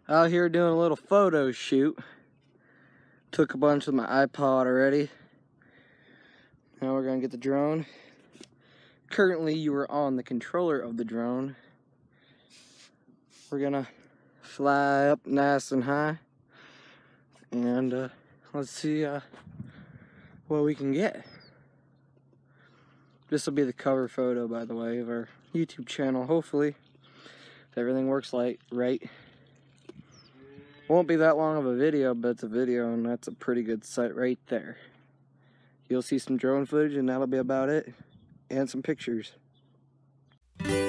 Out here doing a little photo shoot. Took a bunch with my iPod already. Now we're gonna get the drone. Currently you are on the controller of the drone. We're gonna fly up nice and high. And let's see what we can get. This will be the cover photo, by the way, of our YouTube channel, hopefully. If everything works right. Won't be that long of a video, but it's a video, and that's a pretty good sight right there. You'll see some drone footage, and that'll be about it, and some pictures.